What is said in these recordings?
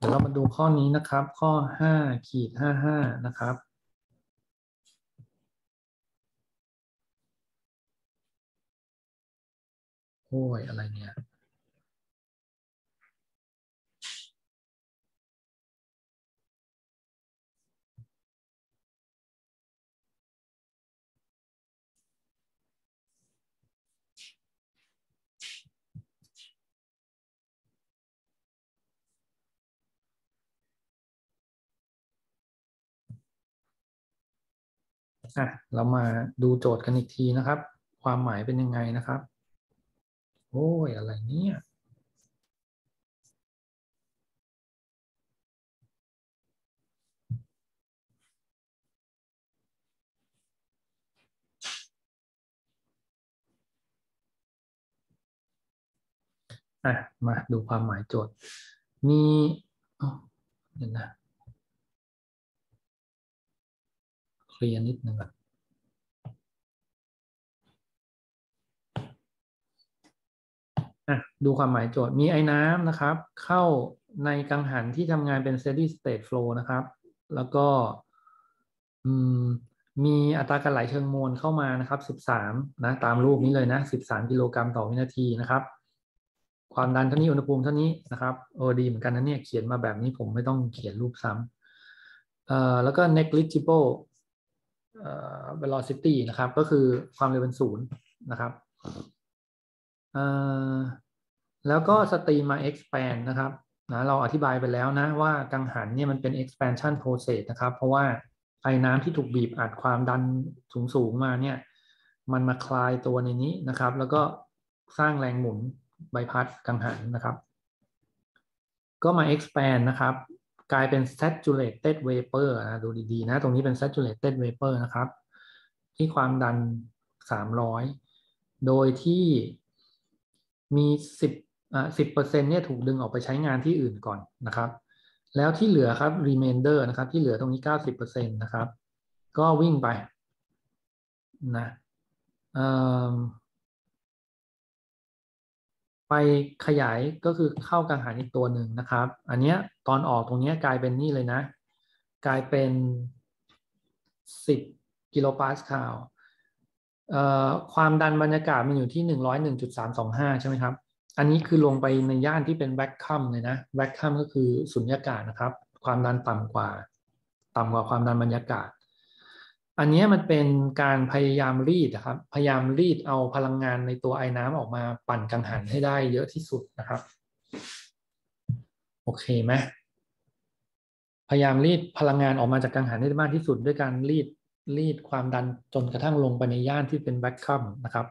เดี๋ยวเรามาดูข้อนี้นะครับข้อ5-55นะครับโอ้ยอะไรเนี่ยเรามาดูโจทย์กันอีกทีนะครับความหมายเป็นยังไงนะครับโอ้ยอะไรเนี่ยมาดูความหมายโจทย์มีอ๋อเดี๋ยวนะเคลียร์นิดนึงก่อนดูความหมายโจทย์มีไอ้น้ำนะครับเข้าในกังหันที่ทำงานเป็น steady state flow นะครับแล้วก็อืมมีอัตราการไหลเชิงมวลเข้ามานะครับ13นะตามรูปนี้เลยนะ13กิโลกรัมต่อวินาทีนะครับความดันเท่านี้อุณหภูมิเท่านี้นะครับดีเหมือนกันนะเนี่ยเขียนมาแบบนี้ผมไม่ต้องเขียนรูปซ้ำแล้วก็ negligible velocity นะครับก็คือความเร็วเป็น0นะครับแล้วก็สตรีมมา expand นะครับนะเราอธิบายไปแล้วนะว่ากังหันเนี่ยมันเป็น expansion process นะครับเพราะว่าไอ้น้ำที่ถูกบีบอัดความดันสูงมาเนี่ยมันมาคลายตัวในนี้นะครับแล้วก็สร้างแรงหมุนใบพัดกังหันนะครับก็มา expand นะครับกลายเป็น saturated vapor ดูดีๆนะตรงนี้เป็น saturated vapor นะครับที่ความดัน300โดยที่มี10%เนี่ยถูกดึงออกไปใช้งานที่อื่นก่อนนะครับแล้วที่เหลือครับ remainder นะครับที่เหลือตรงนี้90%นะครับก็วิ่งไปนะไปขยายก็คือเข้ากังหันอีกตัวหนึ่งนะครับอันเนี้ยตอนออกตรงนี้กลายเป็นนี่เลยนะกลายเป็น10กิโลปาสคาลความดันบรรยากาศมันอยู่ที่101.325ใช่ไหมครับอันนี้คือลงไปในย่านที่เป็นแวคคัมเลยนะแวคคัมก็คือสุญญากาศนะครับความดันต่ำกว่าความดันบรรยากาศอันนี้มันเป็นการพยายามรีดนะครับพยายามรีดเอาพลังงานในตัวไอ้น้ำออกมาปั่นกังหันให้ได้เยอะที่สุดนะครับโอเคไหมพยายามรีดพลังงานออกมาจากกังหันให้ได้มากที่สุดด้วยการรีดความดันจนกระทั่งลงไปในย่านที่เป็นแวคคัมนะครับ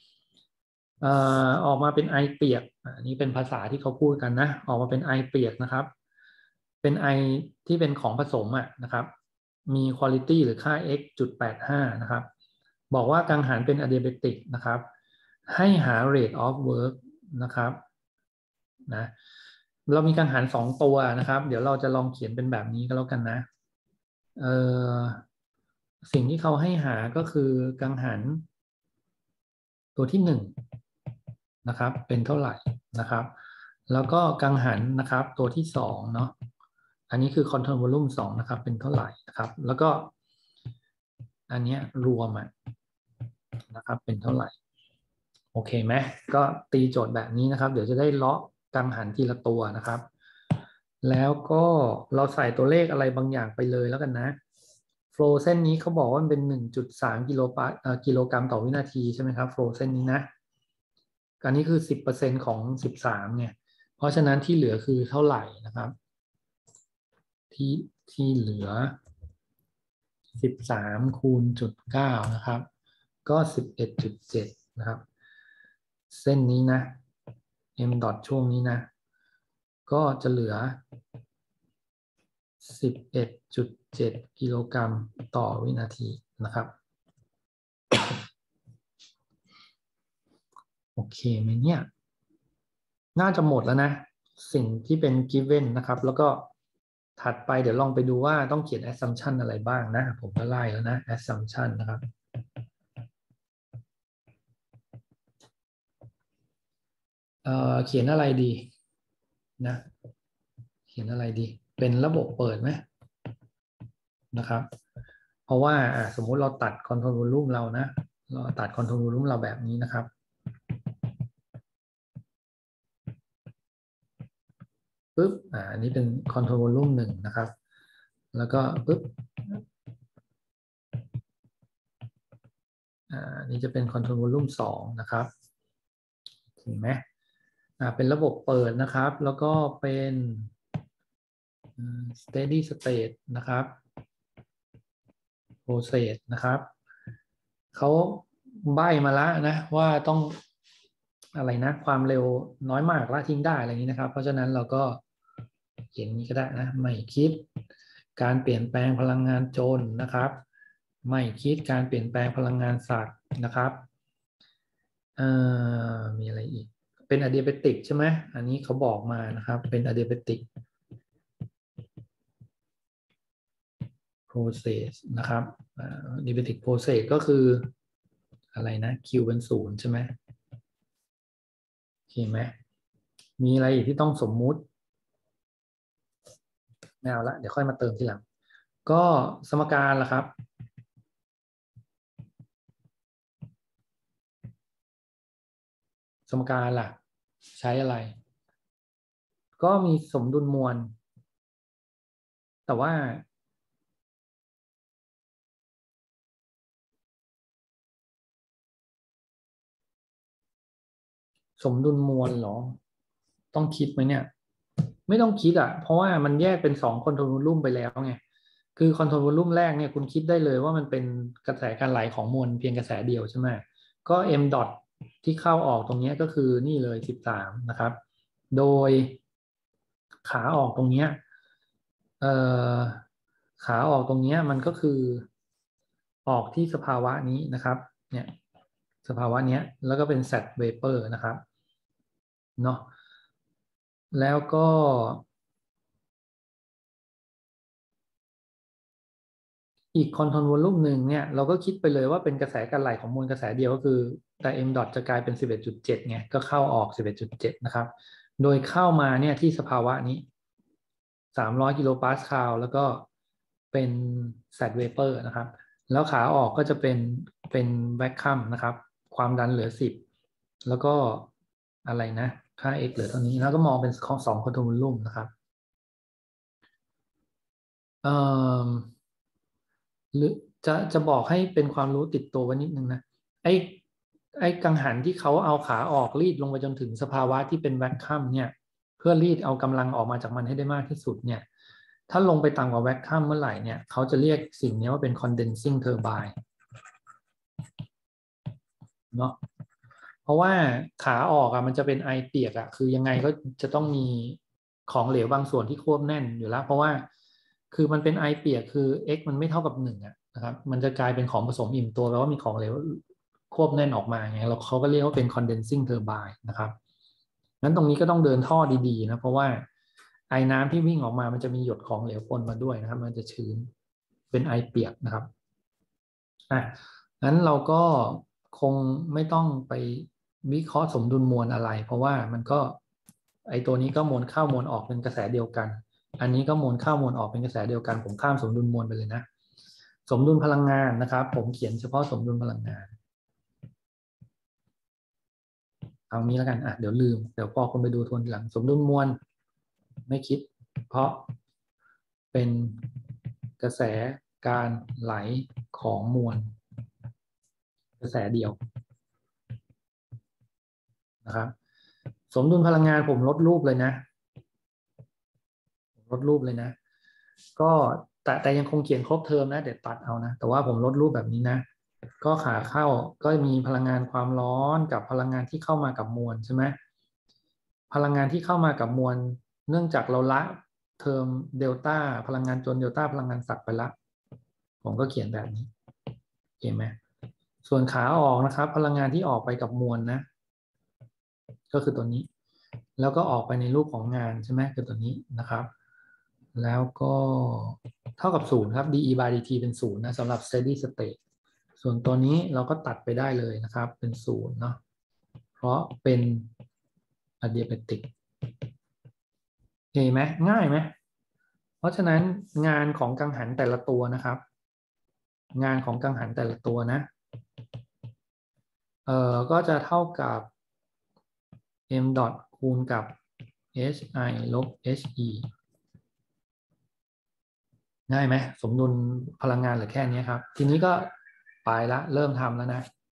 ออกมาเป็นไอเปียกอันนี้เป็นภาษาที่เขาพูดกันนะออกมาเป็นไอเปียกนะครับเป็นไอที่เป็นของผสมนะครับมี quality หรือค่า x จุด85นะครับบอกว่ากังหันเป็น adiabatic นะครับให้หา rate of work นะครับนะเรามีกังหัน2 ตัวนะครับเดี๋ยวเราจะลองเขียนเป็นแบบนี้ก็แล้วกันนะเอ่อสิ่งที่เขาให้หาก็คือกังหันตัวที่1นะครับเป็นเท่าไหร่นะครับแล้วก็กังหันนะครับตัวที่2เนาะอันนี้คือ control volume 2นะครับเป็นเท่าไหร่นะครับแล้วก็อันนี้รวมนะครับเป็นเท่าไหร่โอเคไหมก็ตีโจทย์แบบนี้นะครับเดี๋ยวจะได้เลาะกังหันทีละตัวนะครับแล้วก็เราใส่ตัวเลขอะไรบางอย่างไปเลยแล้วกันนะโฟลเส้นนี้เขาบอกว่ามันเป็น1.3กิโลกรัมต่อวินาทีใช่ไหมครับโฟลเส้นนี้นะอันนี้คือ10%ของ13เนี่ยเพราะฉะนั้นที่เหลือคือเท่าไหร่นะครับที่เหลือ13คูณ0.9นะครับก็11.7นะครับเส้นนี้นะ m ดอทช่วงนี้นะก็จะเหลือ11.7กิโลกรัมต่อวินาทีนะครับโอเคไหมเนี่ยน่าจะหมดแล้วนะสิ่งที่เป็น given นะครับแล้วก็ถัดไปเดี๋ยวลองไปดูว่าต้องเขียน assumption อะไรบ้างนะผมก็ไล่แล้วนะ assumption นะครับเขียนอะไรดีนะเขียนอะไรดีเป็นระบบเปิดไหมนะครับเพราะว่าสมมุติเราตัดคอนโทรลวอลลุ่มเรานะเราตัดคอนโทรลวอลลุ่มเราแบบนี้นะครับปึ๊บอันนี้เป็นคอนโทรลวอลลุ่ม1นะครับแล้วก็ปึ๊บนี่จะเป็นคอนโทรลวอลลุ่ม2นะครับเห็นไหมเป็นระบบเปิดนะครับแล้วก็เป็น steady state นะครับ process นะครับเขาใบ้มาแล้วนะว่าต้องอะไรนะความเร็วน้อยมากละทิ้งได้อะไรอย่างนี้นะครับเพราะฉะนั้นเราก็เขียนนี้ก็ได้นะไม่คิดการเปลี่ยนแปลงพลังงานจลนะครับไม่คิดการเปลี่ยนแปลงพลังงานสัตว์นะครับมีอะไรอีกเป็นอะเดียเบติกใช่ไหมอันนี้เขาบอกมานะครับเป็นอะเดียเบติก process นะครับ diabetic process ก็คืออะไรนะ Q เป็น0ใช่ไหมโอเคไหมมีอะไรอีกที่ต้องสมมุติไม่เอาละเดี๋ยวค่อยมาเติมทีหลังก็สมการล่ะครับสมการล่ะใช้อะไรก็มีสมดุลมวลแต่ว่าสมดุลมวลเหรอต้องคิดไหมเนี่ยไม่ต้องคิดอ่ะเพราะว่ามันแยกเป็น2คอนโทรลวอลลุ่มไปแล้วไงคือคอนโทรลวอลลุ่มแรกเนี่ยคุณคิดได้เลยว่ามันเป็นกระแสการไหลของมวลเพียงกระแสเดียวใช่ไหมก็ m ดอทที่เข้าออกตรงนี้ก็คือนี่เลย13นะครับโดยขาออกตรงนี้เอ่อขาออกตรงนี้มันก็คือออกที่สภาวะนี้นะครับเนี่ยสภาวะนี้แล้วก็เป็น Z vapor นะครับเนาะแล้วก็อีกคอนโทรลวอลลุ่มหนึ่งเนี่ยเราก็คิดไปเลยว่าเป็นกระแสการไหลของมวลกระแสเดียวก็คือแต่ m ดอทจะกลายเป็น 11.7ไงก็เข้าออก 11.7นะครับโดยเข้ามาเนี่ยที่สภาวะนี้300กิโลปาสคาลแล้วก็เป็นแซดเวเปอร์นะครับแล้วขาออกก็จะเป็นแวคคัมนะครับความดันเหลือ10แล้วก็อะไรนะค่า x เหลือเท่านี้แล้วก็มองเป็น2คอนโทรลวอลลุ่มนะครับเอ่อ หรือจะบอกให้เป็นความรู้ติดตัวไว้นิดนึงนะไอ้ไอ้กังหันที่เขาเอาขาออกรีดลงไปจนถึงสภาวะที่เป็นแวคคัมเนี่ยเพื่อรีดเอากำลังออกมาจากมันให้ได้มากที่สุดเนี่ยถ้าลงไปต่ำกว่าแวคคัมเมื่อไหร่เนี่ยเขาจะเรียกสิ่งนี้ว่าเป็น condensing turbine เนาะเพราะว่าขาออกมันจะเป็นไอเปียกคือยังไงก็จะต้องมีของเหลวบางส่วนที่ควบแน่นอยู่แล้วเพราะว่าคือมันเป็นไอเปียกคือ x มันไม่เท่ากับ1นะครับมันจะกลายเป็นของผสมอิ่มตัวแปลว่ามีของเหลวควบแน่นออกมาไงแล้วเขาก็เรียกว่าเป็น condensing turbine นะครับงั้นตรงนี้ก็ต้องเดินท่อดีๆนะเพราะว่าไอน้ำที่วิ่งออกมามันจะมีหยดของเหลวปนมาด้วยนะครับมันจะชื้นเป็นไอเปียกนะครับงั้นเราก็คงไม่ต้องไปวิเคราะห์สมดุลมวลอะไรเพราะว่ามันก็ไอตัวนี้ก็มวลเข้ามวลออกเป็นกระแสเดียวกันอันนี้ก็มวลเข้ามวลออกเป็นกระแสเดียวกันผมข้ามสมดุลมวลไปเลยนะสมดุลพลังงานนะครับผมเขียนเฉพาะสมดุลพลังงานเอางี้แล้วกันเดี๋ยวลืมเดี๋ยวพอคนไปดูทวนทีหลังสมดุลมวลไม่คิดเพราะเป็นกระแสการไหลของมวลกระแสเดียวนะครับสมดุลพลังงานผมลดรูปเลยนะลดรูปเลยนะก็แต่ยังคงเขียนครบเทอมนะเดี๋ยวตัดเอานะแต่ว่าผมลดรูปแบบนี้นะก็ขาเข้าก็มีพลังงานความร้อนกับพลังงานที่เข้ามากับมวลใช่ไหมพลังงานที่เข้ามากับมวลเนื่องจากเราละเทอมเดลต้าพลังงานจนเดลต้าพลังงานศักย์ไปละผมก็เขียนแบบนี้เห็นไหมส่วนขาออกนะครับพลังงานที่ออกไปกับมวลนะก็คือตัวนี้แล้วก็ออกไปในรูปของงานใช่ไหมคือตัวนี้นะครับแล้วก็เท่ากับ0ครับ de by dt เป็น0นะสำหรับ steady state ส่วนตัวนี้เราก็ตัดไปได้เลยนะครับเป็น0เนาะเพราะเป็น adiabatic เห็นไหมง่ายไหมเพราะฉะนั้นงานของกังหันแต่ละตัวนะครับงานของกังหันแต่ละตัวนะก็จะเท่ากับ m ดอทคูณกับ hi ลบ he ง่ายไหมสมดุลพลังงานเหลือแค่นี้ครับทีนี้ก็ไปละเริ่มทำแล้วนะ